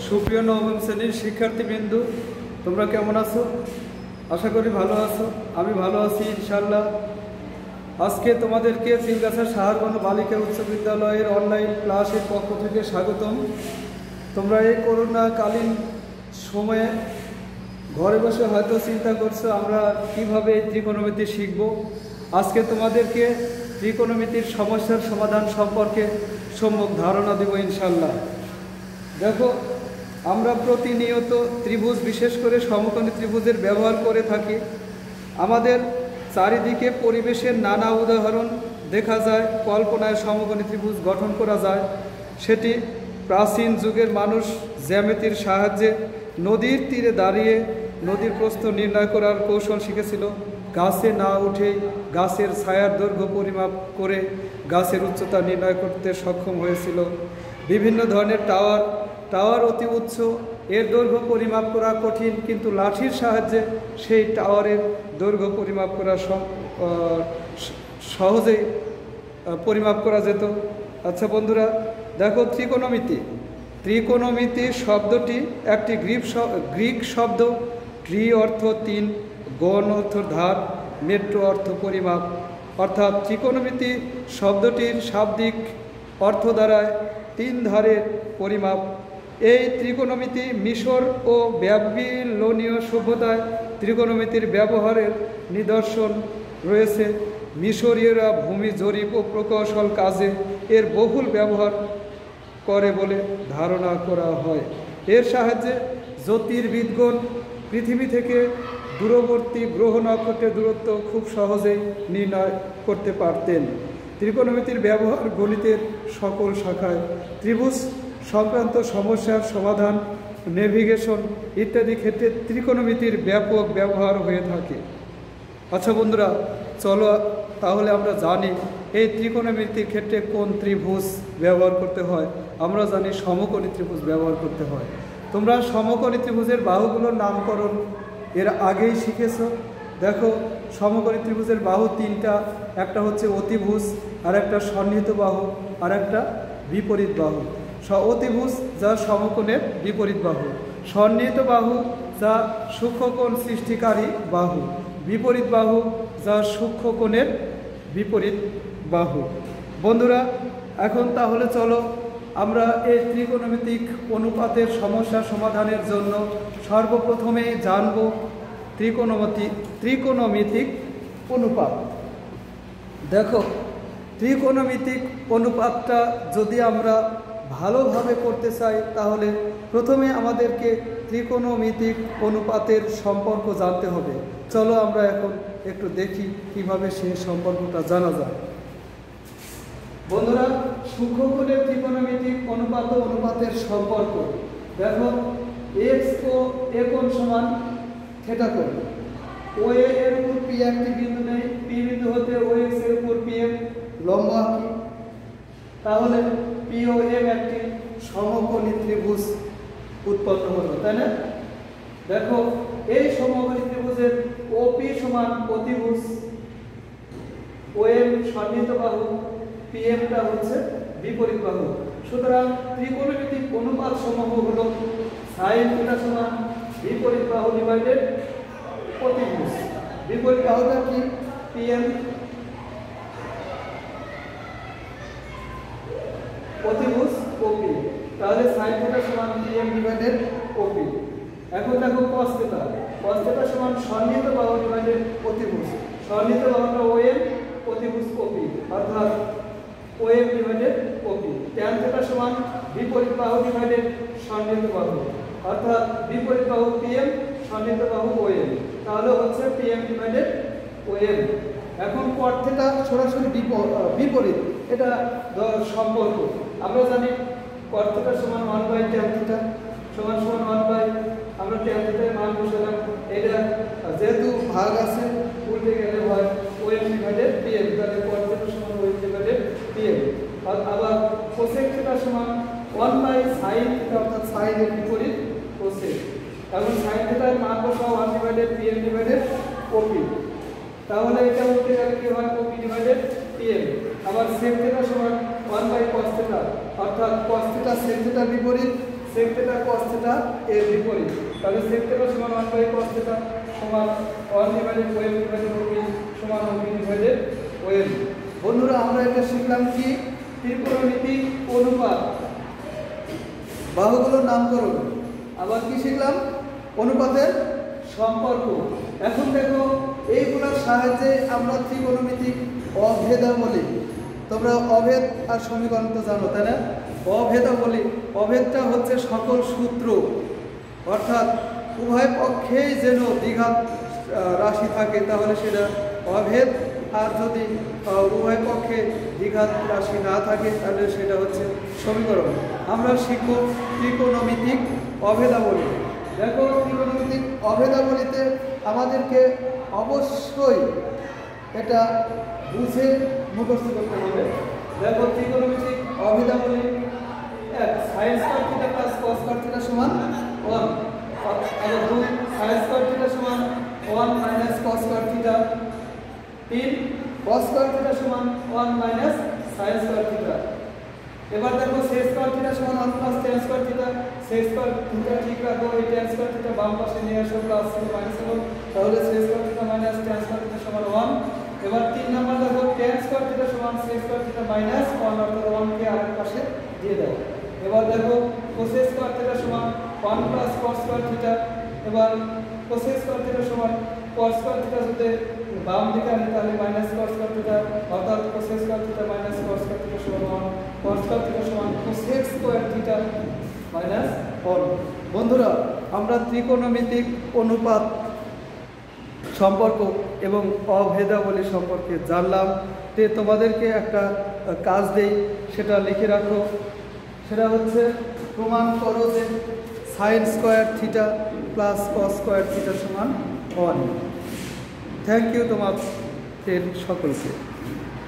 সুপ্রিয় নবম শ্রেণীর শিক্ষার্থীবৃন্দ, তোমরা কেমন আছো? আশা করি ভালো আছো। আমি ভালো আছি ইনশাআল্লাহ। আজকে তোমাদেরকে চিলগাছা সাহারবানু বালিকা উচ্চ বিদ্যালয়ের অনলাইন ক্লাসের পক্ষ থেকে স্বাগতম। তোমরা এই করোনাকালীন সময়ে ঘরে বসে হয়তো চিন্তা করছো আমরা কিভাবে ত্রিকোণমিতি শিখব। আজকে তোমাদেরকে ত্রিকোণমিতির সমস্যার সমাধান সম্পর্কে সম্যক ধারণা দেব ইনশাআল্লাহ। দেখো, আমরা প্রতিনিয়ত ত্রিভুজ, বিশেষ করে সমকোণী ত্রিভুজের ব্যবহার করে থাকি। আমাদের চারিদিকে পরিবেশের নানা উদাহরণ দেখা যায়। কল্পনায় সমকোণী ত্রিভুজ গঠন করা যায়। সেটি প্রাচীন যুগের মানুষ জ্যামিতির সাহায্যে নদীর তীরে দাঁড়িয়ে নদীর প্রস্থ নির্ণয় করার কৌশল শিখেছিল। গাছে না উঠেই গাছের ছায়ার দৈর্ঘ্য পরিমাপ করে গাছের উচ্চতা নির্ণয় করতে সক্ষম হয়েছিল। বিভিন্ন ধরনের টাওয়ার অতি উচ্চ, এর দৈর্ঘ্য পরিমাপ করা কঠিন, কিন্তু লাঠির সাহায্যে সেই টাওয়ারের দৈর্ঘ্য পরিমাপ করা সহজেই পরিমাপ করা যেত। আচ্ছা বন্ধুরা, দেখো ত্রিকোণমিতি শব্দটি একটি গ্রিক শব্দ। ট্রি অর্থ তিন, গণ অর্থ ধার, মেট্রো অর্থ পরিমাপ। অর্থাৎ ত্রিকোণমিতি শব্দটির শাব্দিক অর্থ দ্বারায় তিন ধারের পরিমাপ। এই ত্রিকোণমিতি মিশর ও ব্যাবিলনীয় সভ্যতায় ত্রিকোণমিতির ব্যবহারের নিদর্শন রয়েছে। মিশরীয়রা ভূমি জরিপ ও প্রকৌশল কাজে এর বহুল ব্যবহার করে বলে ধারণা করা হয়। এর সাহায্যে জ্যোতির্বিদগণ পৃথিবী থেকে দূরবর্তী গ্রহ নক্ষত্রের দূরত্ব খুব সহজেই নির্ণয় করতে পারতেন। ত্রিকোণমিতির ব্যবহার গণিতের সকল শাখায়, ত্রিভুজ সংক্রান্ত সমস্যার সমাধান, নেভিগেশন ইত্যাদি ক্ষেত্রে ত্রিকোণমিতির ব্যাপক ব্যবহার হয়ে থাকে। আচ্ছা বন্ধুরা, চলো তাহলে আমরা জানি এই ত্রিকোণমিতির ক্ষেত্রে কোন ত্রিভুজ ব্যবহার করতে হয়। আমরা জানি সমকোণী ত্রিভুজ ব্যবহার করতে হয়। তোমরা সমকোণী ত্রিভুজের বাহুগুলোর নামকরণ এর আগেই শিখেছ। দেখো, সমকোণী ত্রিভুজের বাহু তিনটা। একটা হচ্ছে অতিভুজ, আর একটা সন্নিহিত বাহু, আর একটা বিপরীত বাহু। অতিভুজ যা সমকোণের বিপরীত বাহু, সন্নিহিত বাহু যা সূক্ষ্মকোণ সৃষ্টিকারী বাহু, বিপরীত বাহু যা সূক্ষ্মকোণের বিপরীত বাহু। বন্ধুরা, এখন তাহলে চলো আমরা এই ত্রিকোণমিতিক অনুপাতের সমস্যা সমাধানের জন্য সর্বপ্রথমে জানব ত্রিকোণমিতিক অনুপাত। দেখো, ত্রিকোণমিতিক অনুপাতটা যদি আমরা ভালোভাবে করতে চাই তাহলে প্রথমে আমাদেরকে ত্রিকোণমিতিক অনুপাতের সম্পর্ক জানতে হবে। চলো আমরা এখন একটু দেখি কিভাবে সেই সম্পর্কটা জানা যায়। বন্ধুরা, সূক্ষ্মকোণের ত্রিকোণমিতিক অনুপাত ও অনুপাতের সম্পর্ক। দেখো, এক্স ও এ কোণ সমান থিটা কোণ। ও এর উপর পি একটি বিন্দু নেই, পি বিন্দু হতে ও এক্স এর উপর পি এম লম্ব আঁকি, তাহলে পি ও এম একটি সমকোণী ত্রিভুজ উৎপন্ন হলো, তাই না? দেখো, এই সমকোণী ত্রিভুজের ওপি সমান অতিভুজ, ও এম সন্নিহিত বাহু, পি এমটা হচ্ছে বিপরীত বাহু। সুতরাং ত্রিকোণমিতিক অনুপাত সমূহ হলো সাইন থিটা সমান বিপরীত বাহু ডিভাইডেড অতিভুজ। বিপরীত বাহুটা কি? পি এম, অতিভুজ ওপি, তাহলে সাইন থিটা সমান পি এম ডিভাইডেড ওপি। এখন দেখো কস থিটা সমান সন্নিহিত বাহু ডিভাইডেড অতিভুজ। সন্নিহিত বাহুটা ও এম, অতিভুজ ওপি, অর্থাৎ O M divided OP. Tan theta সমান বিপরীত বাহু ডিভাইডেড সন্নিহিত বাহু, অর্থাৎ বিপরীত বাহু পি এম, সন্নিহিত বাহু ও এম, তাহলে হচ্ছে P M divided O M. এখন কট থিটা সরাসরি বিপরীত, এটা সম্পর্ক আমরা জানি। কট থিটা সমান 1/tan থিটা সমান 1/, আমরা tan থিটার মান বসালাম। এটা যেহেতু ভাগ আছে উল্টে গেলে হয় O M divided P M, তাহলে কট থিটা সমান O M divided P M. আবার কোসেক থিটা সমান 1/sin থিটা, অর্থাৎ সাইন এর বিপরীত কোসেক। এখন সাইন থিটার মান বসাও 1 পি এম ডিভাইডেড ওপি, তাহলে এটা উল্টে গেলে কি হয়? OP divided P M. আবার সেক থিটা সমান 1/cos থিটা, অর্থাৎ cos থিটা sec থিটার বিপরীত, sec theta cos theta এর বিপরীত। তাহলে sec theta সমান 1 বাই cos theta সমান 1 ডিভাইডেড OM ডিভাইডেড OB সমান OB ডিভাইডেড OM। বন্ধুরা আমরা এটা শিখলাম কি ত্রিকোণমিতিক অনুপাত, বাহুগুলোর নামকরণ, আবার কি শিখলাম অনুপাতের সম্পর্ক। এখন দেখো এইগুলোর সাহায্যে আমরা ত্রিকোণমিতিক অভেদাবলী, তোমরা অভেদ আর সমীকরণ তো জানো তাই না? অভেদাবলী, অভেদটা হচ্ছে সকল সূত্র, অর্থাৎ উভয় পক্ষেই যেন দ্বিঘাত রাশি থাকে তাহলে সেটা অভেদ, আর যদি উভয় পক্ষে দ্বিঘাত রাশি না থাকে তাহলে সেটা হচ্ছে সমীকরণ। আমরা শিখব ত্রিকোণমিতিক অভেদাবলী। দেখো ত্রিকোণমিতিক অভেদাবলীতে আমাদেরকে অবশ্যই এটা বুঝে মুখস্থ করতে হবে। দেখো ত্রিকোণমিতিক অভেদাবলী sin square theta plus cos square theta সমান 1, আর 2 sin স্কয়ার থিটা সমান 1 minus cos square theta, 3 cos square theta সমান 1 মাইনাস sin স্কয়ার থিটা। এবার দেখো sec স্কয়ার থিটা সমান 1 plus tan square theta, sec square theta ঠিক রাখো, এই tan স্কয়ার থিটা বাম পাশে নিয়ে আসো প্লাস মাইনাস হলো, তাহলে sec square theta minus tan square theta সমান 1। এবার 3 নাম্বার দেখো tan স্কয়ার থিটা সমান sec স্কয়ার থিটা মাইনাস 1, অর্থাৎ 1 কে আরেক পাশে দিয়ে দাও। এবার দেখো cosec স্কয়ার থিটা সমান 1 প্লাস cos স্কয়ার থিটা, এবার cosec স্কয়ার থিটা সমান cos স্কয়ার থিটা যদি বাম দিকে আনি তাহলে মাইনাস cos স্কয়ার থিটা, অর্থাৎ cosec square theta minus cos square theta সমান 1, cos স্কয়ার থিটা সমান cosec স্কয়ার থিটা মাইনাস 1। বন্ধুরা আমরা ত্রিকোণমিতিক অনুপাত সম্পর্ক এবং অভেদাবলী সম্পর্কে জানলাম। তে তোমাদেরকে একটা কাজ দেই, সেটা লিখে রাখো। সেটা হচ্ছে প্রমাণ করো যে sin square theta plus cos square theta সমান 1। থ্যাংক ইউ তোমাদের সকলকে।